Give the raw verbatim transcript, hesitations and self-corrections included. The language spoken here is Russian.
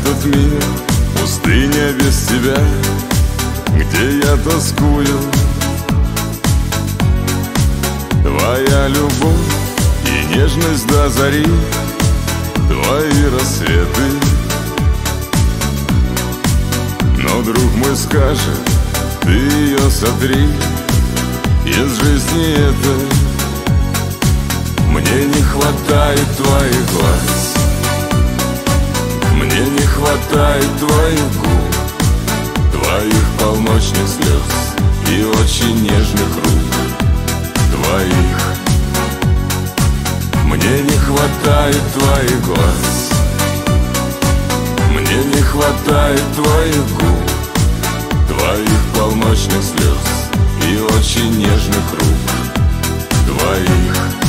этот мир, пустыня без тебя, где я тоскую. Твоя любовь и нежность до зари, твои рассветы. Но друг мой скажет, ты ее сотри из жизни этой. Мне не хватает твоих глаз, мне не хватает твоих губ, твоих полночных слез и очень нежных рук твоих. Мне не хватает твоих глаз, мне не хватает твоих губ, твоих полночных слез и очень нежных рук твоих.